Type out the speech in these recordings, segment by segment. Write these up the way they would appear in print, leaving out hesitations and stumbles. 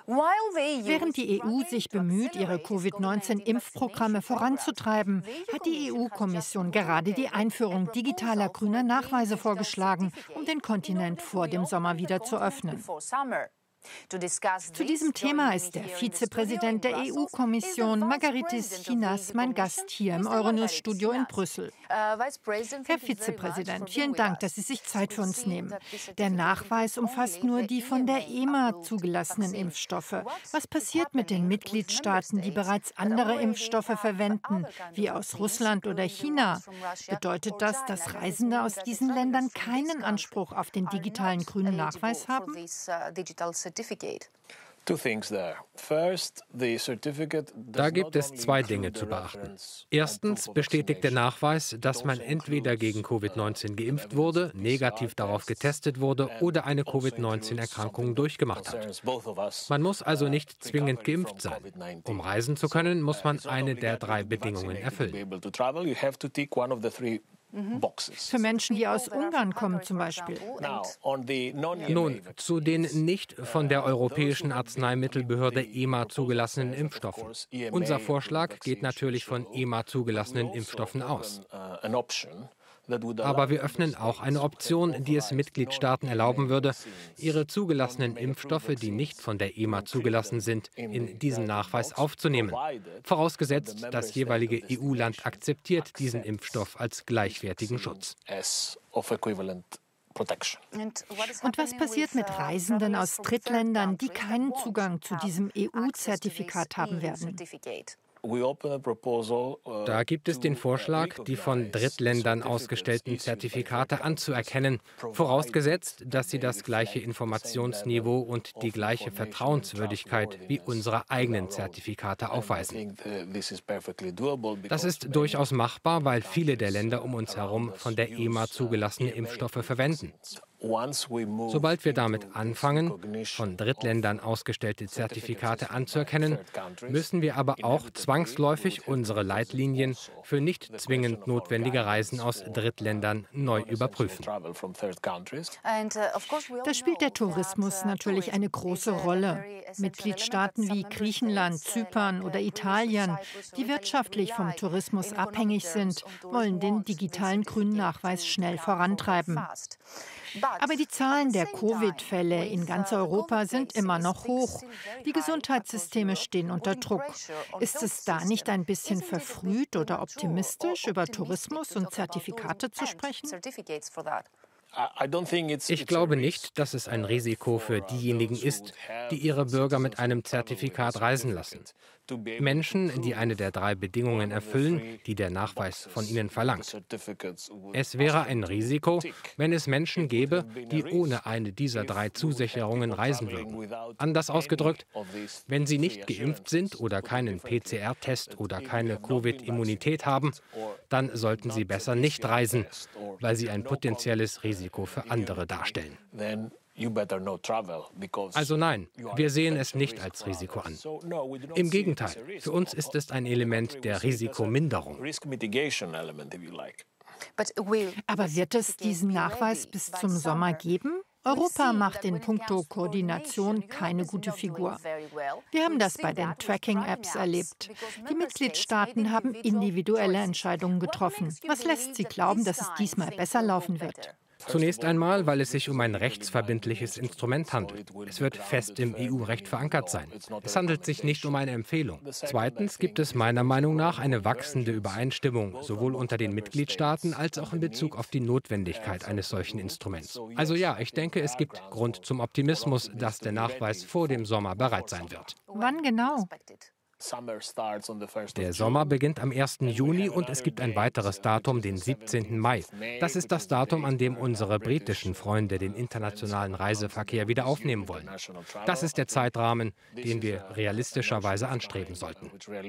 Während die EU sich bemüht, ihre Covid-19-Impfprogramme voranzutreiben, hat die EU-Kommission gerade die Einführung digitaler grüner Nachweise vorgeschlagen, um den Kontinent vor dem Sommer wieder zu öffnen. Zu diesem Thema ist der Vizepräsident der EU-Kommission, Margaritis Chinas, mein Gast hier im Euronews-Studio in Brüssel. Herr Vizepräsident, vielen Dank, dass Sie sich Zeit für uns nehmen. Der Nachweis umfasst nur die von der EMA zugelassenen Impfstoffe. Was passiert mit den Mitgliedstaaten, die bereits andere Impfstoffe verwenden, wie aus Russland oder China? Bedeutet das, dass Reisende aus diesen Ländern keinen Anspruch auf den digitalen grünen Nachweis haben? Da gibt es zwei Dinge zu beachten. Erstens bestätigt der Nachweis, dass man entweder gegen Covid-19 geimpft wurde, negativ darauf getestet wurde oder eine Covid-19-Erkrankung durchgemacht hat. Man muss also nicht zwingend geimpft sein. Um reisen zu können, muss man eine der drei Bedingungen erfüllen. Für Menschen, die aus Ungarn kommen zum Beispiel. Nun, zu den nicht von der Europäischen Arzneimittelbehörde EMA zugelassenen Impfstoffen. Unser Vorschlag geht natürlich von EMA zugelassenen Impfstoffen aus. Aber wir öffnen auch eine Option, die es Mitgliedstaaten erlauben würde, ihre zugelassenen Impfstoffe, die nicht von der EMA zugelassen sind, in diesen Nachweis aufzunehmen. Vorausgesetzt, das jeweilige EU-Land akzeptiert diesen Impfstoff als gleichwertigen Schutz. Und was passiert mit Reisenden aus Drittländern, die keinen Zugang zu diesem EU-Zertifikat haben werden? Da gibt es den Vorschlag, die von Drittländern ausgestellten Zertifikate anzuerkennen, vorausgesetzt, dass sie das gleiche Informationsniveau und die gleiche Vertrauenswürdigkeit wie unsere eigenen Zertifikate aufweisen. Das ist durchaus machbar, weil viele der Länder um uns herum von der EMA zugelassene Impfstoffe verwenden. Sobald wir damit anfangen, von Drittländern ausgestellte Zertifikate anzuerkennen, müssen wir aber auch zwangsläufig unsere Leitlinien für nicht zwingend notwendige Reisen aus Drittländern neu überprüfen. Da spielt der Tourismus natürlich eine große Rolle. Mitgliedstaaten wie Griechenland, Zypern oder Italien, die wirtschaftlich vom Tourismus abhängig sind, wollen den digitalen grünen Nachweis schnell vorantreiben. Aber die Zahlen der Covid-Fälle in ganz Europa sind immer noch hoch. Die Gesundheitssysteme stehen unter Druck. Ist es da nicht ein bisschen verfrüht oder optimistisch, über Tourismus und Zertifikate zu sprechen? Ich glaube nicht, dass es ein Risiko für diejenigen ist, die ihre Bürger mit einem Zertifikat reisen lassen. Menschen, die eine der drei Bedingungen erfüllen, die der Nachweis von ihnen verlangt. Es wäre ein Risiko, wenn es Menschen gäbe, die ohne eine dieser drei Zusicherungen reisen würden. Anders ausgedrückt, wenn sie nicht geimpft sind oder keinen PCR-Test oder keine Covid-Immunität haben, dann sollten sie besser nicht reisen, weil sie ein potenzielles Risiko für andere darstellen. Also nein, wir sehen es nicht als Risiko an. Im Gegenteil, für uns ist es ein Element der Risikominderung. Aber wird es diesen Nachweis bis zum Sommer geben? Europa macht in puncto Koordination keine gute Figur. Wir haben das bei den Tracking-Apps erlebt. Die Mitgliedstaaten haben individuelle Entscheidungen getroffen. Was lässt Sie glauben, dass es diesmal besser laufen wird? Zunächst einmal, weil es sich um ein rechtsverbindliches Instrument handelt. Es wird fest im EU-Recht verankert sein. Es handelt sich nicht um eine Empfehlung. Zweitens gibt es meiner Meinung nach eine wachsende Übereinstimmung, sowohl unter den Mitgliedstaaten als auch in Bezug auf die Notwendigkeit eines solchen Instruments. Also ja, ich denke, es gibt Grund zum Optimismus, dass der Nachweis vor dem Sommer bereit sein wird. Wann genau? Der Sommer beginnt am 1. Juni und es gibt ein weiteres Datum, den 17. Mai. Das ist das Datum, an dem unsere britischen Freunde den internationalen Reiseverkehr wieder aufnehmen wollen. Das ist der Zeitrahmen, den wir realistischerweise anstreben sollten.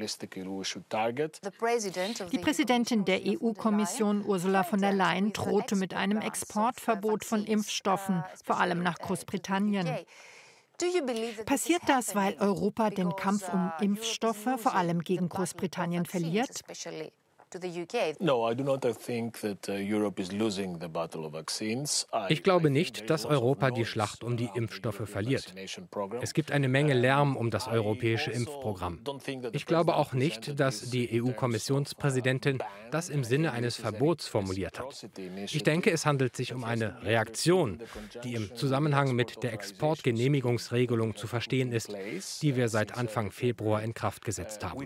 Die Präsidentin der EU-Kommission, Ursula von der Leyen, drohte mit einem Exportverbot von Impfstoffen, vor allem nach Großbritannien. Passiert das, weil Europa den Kampf um Impfstoffe, vor allem gegen Großbritannien, verliert? Ich glaube nicht, dass Europa die Schlacht um die Impfstoffe verliert. Es gibt eine Menge Lärm um das europäische Impfprogramm. Ich glaube auch nicht, dass die EU-Kommissionspräsidentin das im Sinne eines Verbots formuliert hat. Ich denke, es handelt sich um eine Reaktion, die im Zusammenhang mit der Exportgenehmigungsregelung zu verstehen ist, die wir seit Anfang Februar in Kraft gesetzt haben.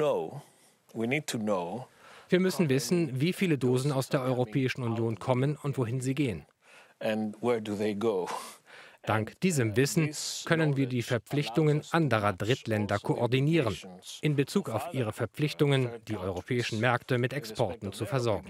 Wir müssen wissen, wie viele Dosen aus der Europäischen Union kommen und wohin sie gehen. Dank diesem Wissen können wir die Verpflichtungen anderer Drittländer koordinieren, in Bezug auf ihre Verpflichtungen, die europäischen Märkte mit Exporten zu versorgen.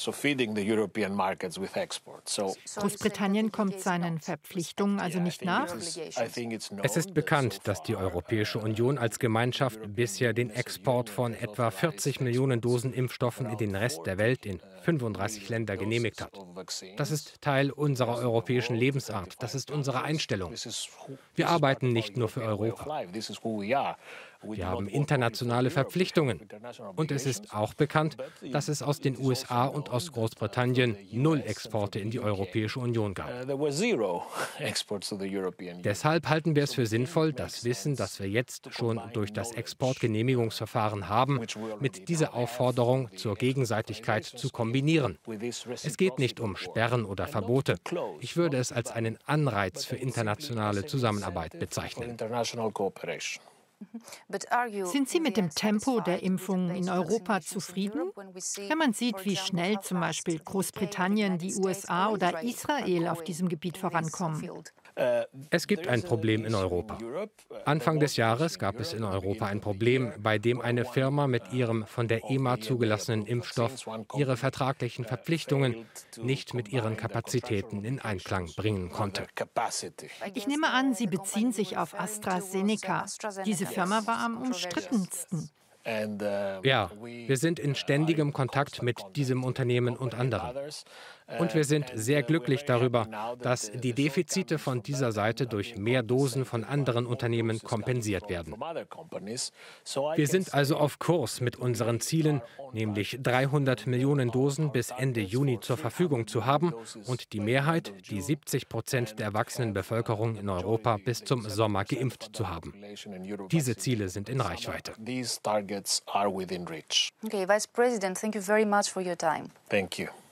Großbritannien kommt seinen Verpflichtungen also nicht nach? Es ist bekannt, dass die Europäische Union als Gemeinschaft bisher den Export von etwa 40 Millionen Dosen Impfstoffen in den Rest der Welt in 35 Länder genehmigt hat. Das ist Teil unserer europäischen Lebensart. Das ist unsere Einstellung. Wir arbeiten nicht nur für Europa. Wir haben internationale Verpflichtungen. Und es ist auch bekannt, dass es aus den USA und aus Großbritannien 0 Exporte in die Europäische Union gab. Deshalb halten wir es für sinnvoll, das Wissen, das wir jetzt schon durch das Exportgenehmigungsverfahren haben, mit dieser Aufforderung zur Gegenseitigkeit zu kombinieren. Es geht nicht um Sperren oder Verbote. Ich würde es als einen Anreiz für internationale Zusammenarbeit bezeichnen. Sind Sie mit dem Tempo der Impfungen in Europa zufrieden? Wenn man sieht, wie schnell zum Beispiel Großbritannien, die USA oder Israel auf diesem Gebiet vorankommen. Es gibt ein Problem in Europa. Anfang des Jahres gab es in Europa ein Problem, bei dem eine Firma mit ihrem von der EMA zugelassenen Impfstoff ihre vertraglichen Verpflichtungen nicht mit ihren Kapazitäten in Einklang bringen konnte. Ich nehme an, Sie beziehen sich auf AstraZeneca. Diese Firma war am umstrittensten. Ja, wir sind in ständigem Kontakt mit diesem Unternehmen und anderen. Und wir sind sehr glücklich darüber, dass die Defizite von dieser Seite durch mehr Dosen von anderen Unternehmen kompensiert werden. Wir sind also auf Kurs mit unseren Zielen, nämlich 300 Millionen Dosen bis Ende Juni zur Verfügung zu haben und die Mehrheit, die 70% der erwachsenen Bevölkerung in Europa bis zum Sommer geimpft zu haben. Diese Ziele sind in Reichweite. Okay, Vice President, thank you very much for your time. Thank you.